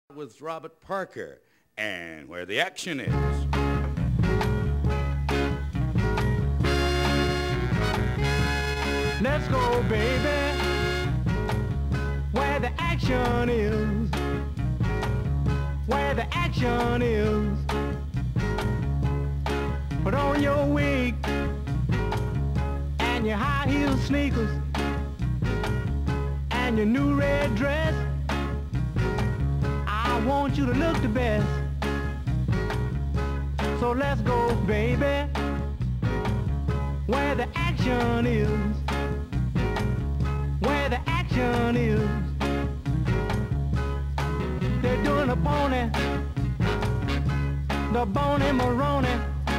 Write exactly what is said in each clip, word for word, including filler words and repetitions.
With Robert Parker and Where the Action Is. Let's go, baby, where the action is, where the action is. Put on your wig and your high heel sneakers and your new red dress. I want you to look the best. So let's go, baby, where the action is, where the action is. They're doing a pony, the bony Maroney.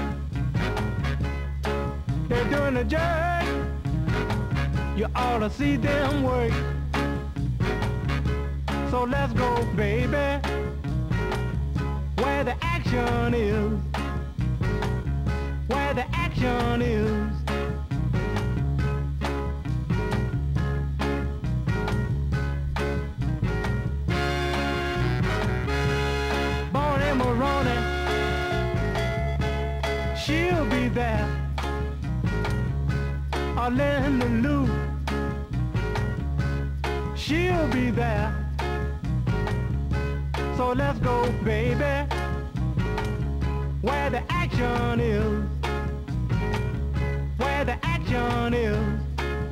They're doing a jerk, you ought to see them work. So let's go, baby, where the action is, where the action is. Bonnie Maroney, she'll be there. Orlando Lou, she'll be there. So let's go, baby, where the action is, where the action is.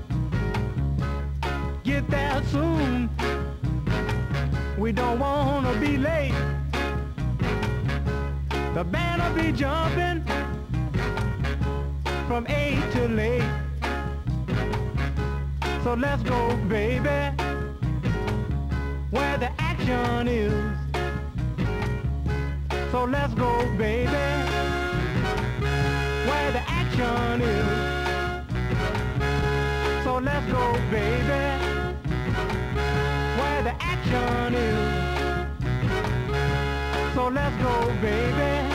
Get there soon, we don't wanna be late. The band will be jumping from eight till late. So let's go, baby, where the action is. So let's go, baby, where the action is. So let's go, baby, where the action is. So let's go, baby.